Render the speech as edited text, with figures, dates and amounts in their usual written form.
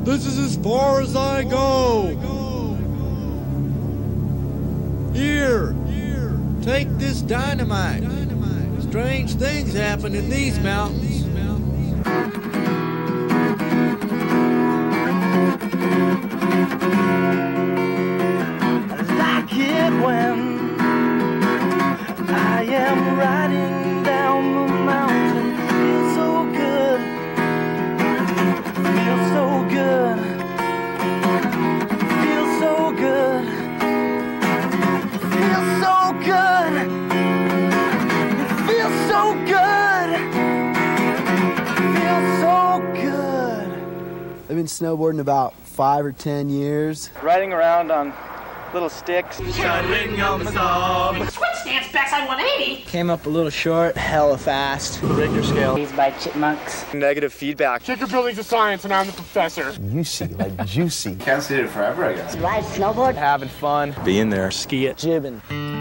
This is as far as I go. Here, take this dynamite. Strange things happen in these mountains. I like it when I am riding down the mountain. Feels so good. Feels so good. Feels so good. Feels so good. It feels so good. Feels so good. I've been snowboarding about 5 or 10 years. Riding around on little sticks. Switch stance backside 180. Came up a little short, hella fast. Richter scale. Raised by chipmunks. Negative feedback. Check your buildings of science, and I'm the professor. Juicy, like juicy. Can't see it forever, I guess. Ride snowboard. Having fun. Being there. Ski it. Jibbing.